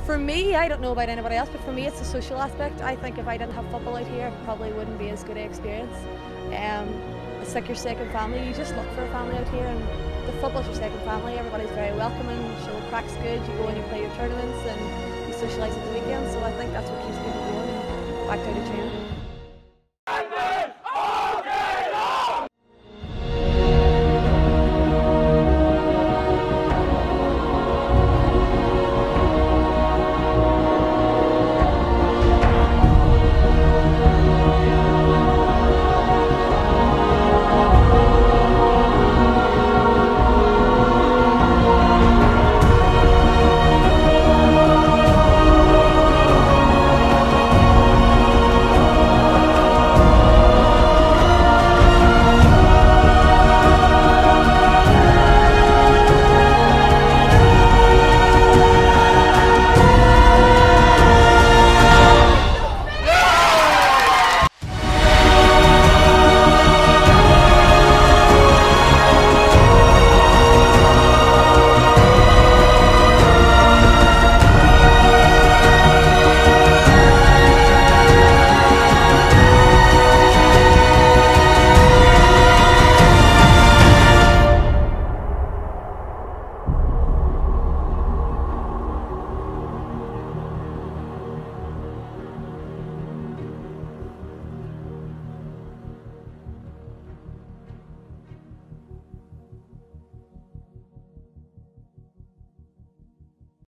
For me, I don't know about anybody else, but for me it's the social aspect. I think if I didn't have football out here, it probably wouldn't be as good an experience. It's like your second family. You just look for a family out here, and the football's your second family. Everybody's very welcoming, so the crack's good. You go and you play your tournaments and you socialise at the weekends, so I think that's what keeps people going and back out of training.